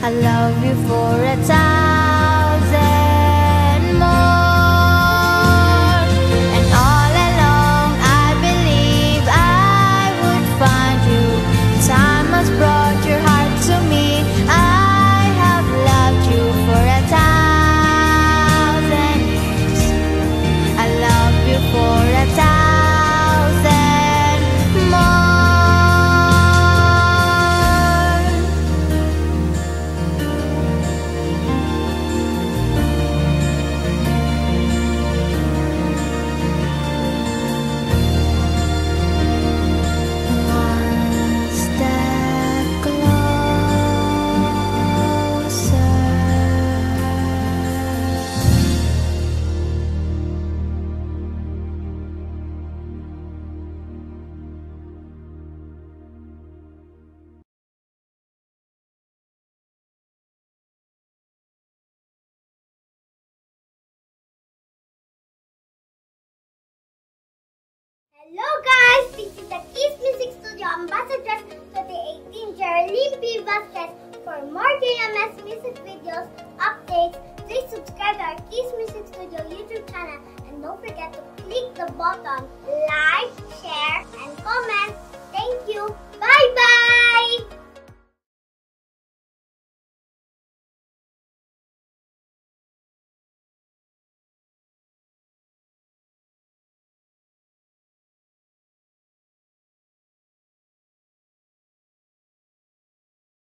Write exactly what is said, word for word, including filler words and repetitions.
I love you for a thousand more. And all along I believe I would find you. Time has brought your heart to me. I have loved you for a thousand years. I love you for a thousand more. Hello guys, this is the Kiss Music Studio Ambassadress twenty eighteen Geraldine P. Vasquez. For more J M S music videos, updates, please subscribe to our Kiss Music Studio YouTube channel and don't forget to click the button like,